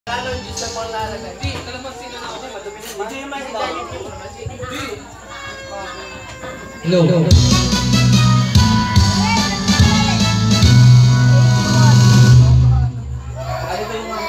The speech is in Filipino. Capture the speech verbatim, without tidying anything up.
Kalo yung Diyos na panlalagay. Di, kalamansi na ako. Madumi naman. Hindi naman daw. Hindi. No.